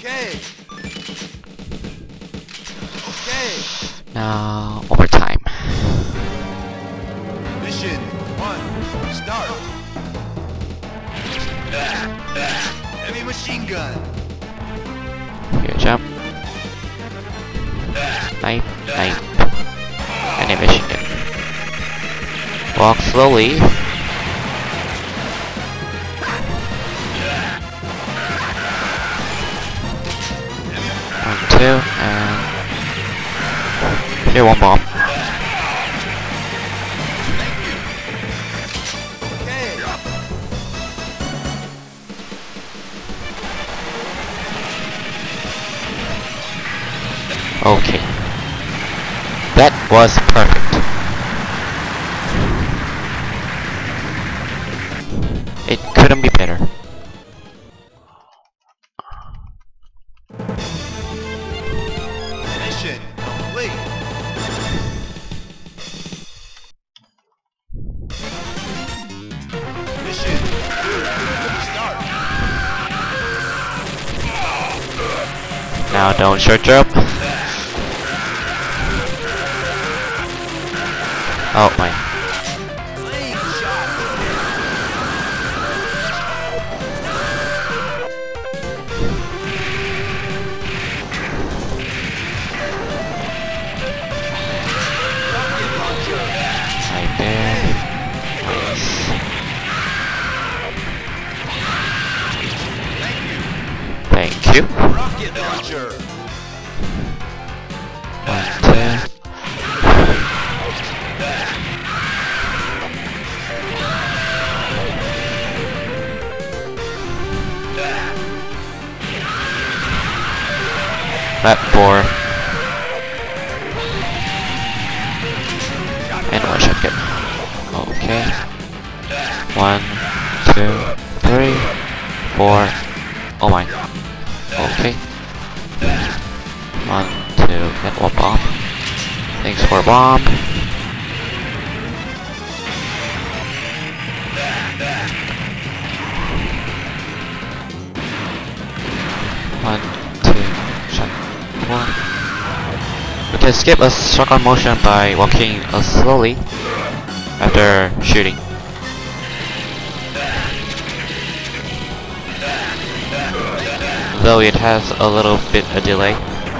Okay. Okay. Now, overtime. Mission 1, start. Heavy machine gun. Here, jump. Knife, knife. Animation. Walk slowly. 1, 2, and here, one bomb. Okay. That was perfect. It couldn't be better. Mission complete. Mission 2, start. Now don't short jump. Oh my. Lane shot. Rocket launcher. Right there. Nice. Thank you. Rocket launcher. 1, 2. Lap 4. And one shotgun. Okay. 1, 2, 3, 4. Oh my. Okay. 1, 2. Get one bomb. Thanks for a bomb. One, two, shot. One. We can skip a shotgun motion by walking slowly after shooting. Though it has a little bit of delay.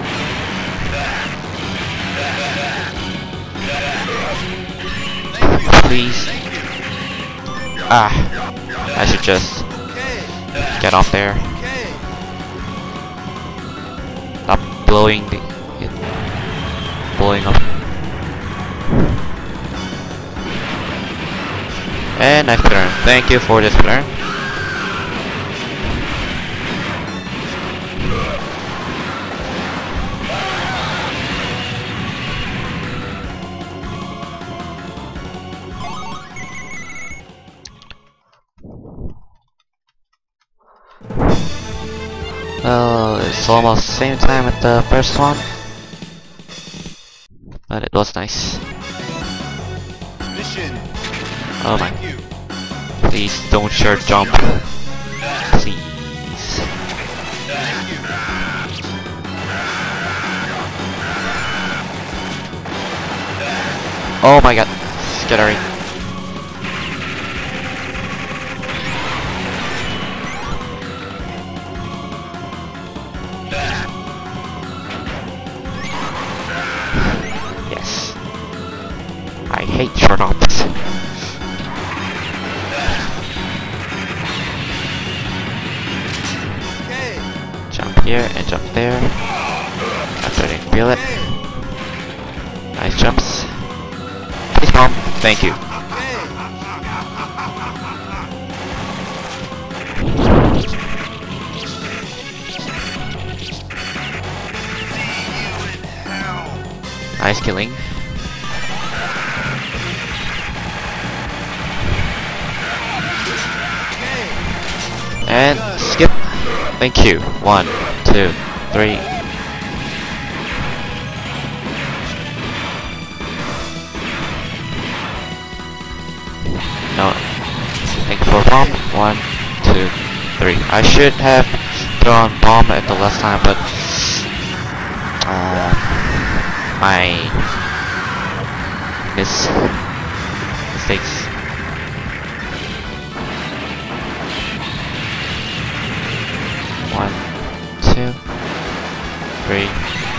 Please. Ah, I should just get off there. Stop blowing it blowing up. And nice turn. Thank you for this turn. Well, it's almost same time at the first one, but it was nice. Mission. Oh my. Thank you. Please don't short jump. Please. Thank you. Oh my god. Scattering. Yes. I hate short hops. Okay. Jump here and jump there. After I didn't feel it. Nice jumps. Please bomb. Thank you. Nice killing. And skip. Thank you. 1, 2, 3. No. Thank you for bomb. 1, 2, 3. I should have throw on bomb at the last time, but my mistakes. One, two, three.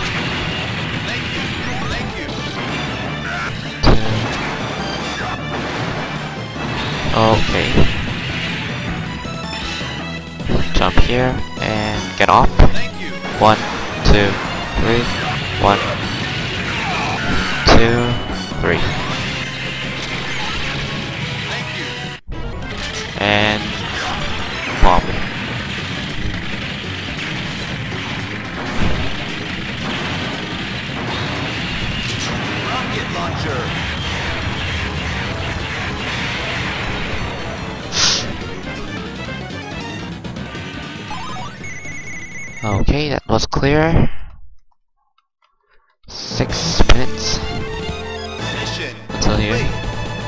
Okay. Jump here and get off. 1, 2, 3. 1, 2, 3. And bomb. Rocket launcher. Okay, that was clear. 6 minutes Mission until here. complete.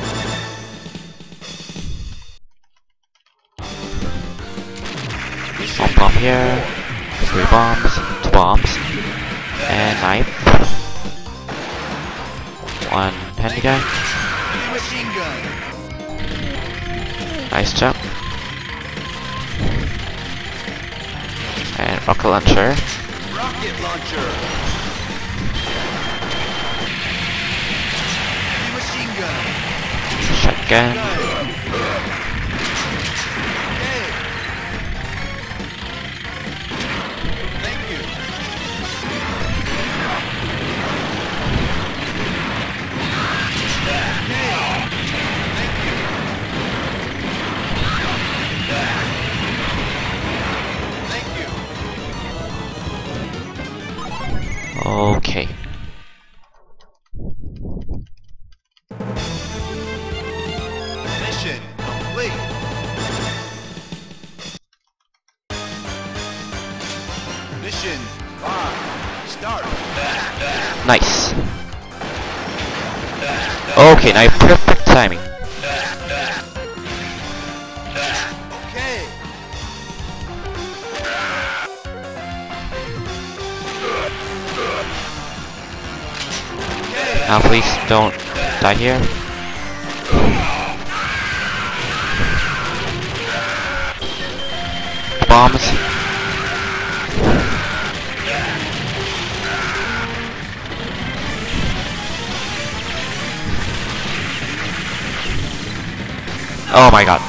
One bomb here, 3 bombs, 2 bombs, and knife. 1 handy guy. Machine gun. Nice jump. And rocket launcher. Rocket launcher. Machine gun. Shotgun. Okay. Thank you. Okay. Mission complete. Mission 5. Start. Nice. Okay, now perfect timing. Okay. Now please don't die here. Bombs. Oh my god.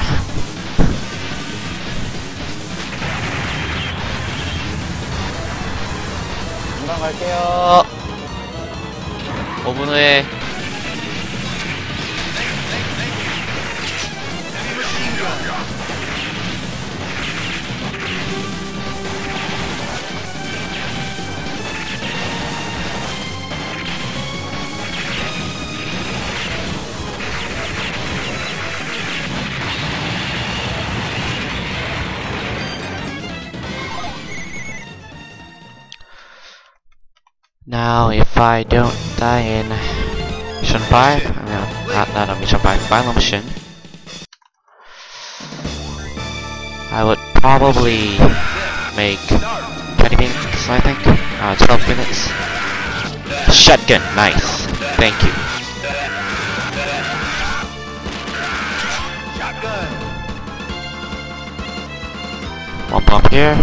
금방 갈게요. 5분 후에. Now, if I don't die in Mission 5, not a Mission 5, final mission, I would probably make 20 minutes, I think, 12 minutes. Shotgun, nice, thank you. Shotgun. One bomb here.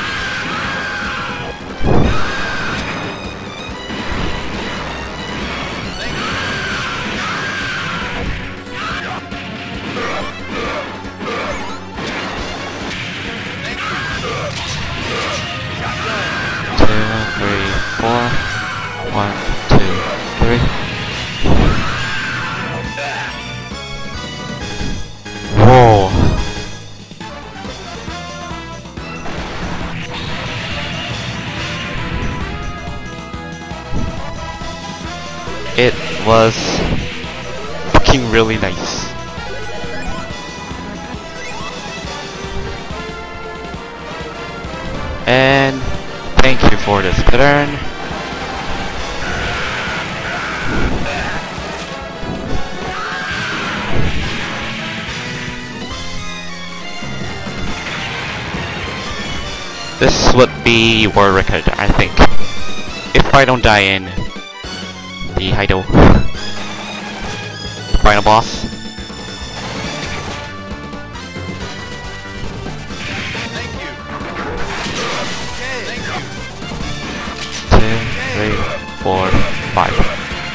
Whoa. It was fucking really nice. And thank you for this turn. This would be world record, I think. If I don't die in the Heido final boss. Thank you. Okay. Thank you. 2, 3, 4, 5.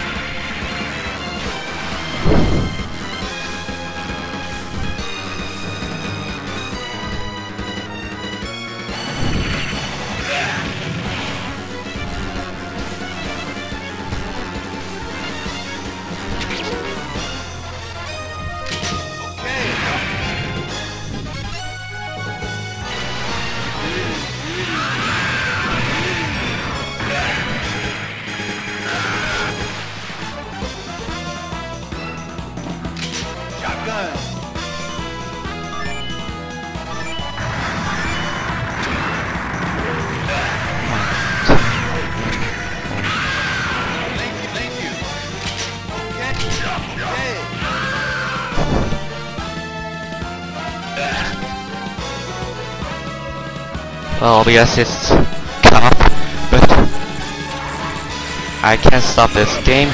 Shotgun. Thank you. Thank you. Okay. Well, because it's tough, but I can't stop this game.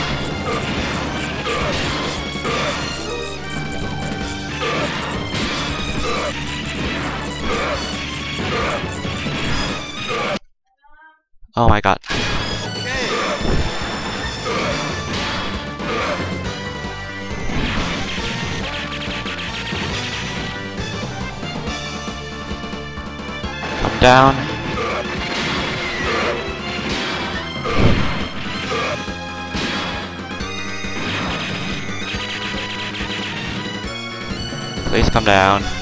Oh my god. Okay. Come down. Please come down.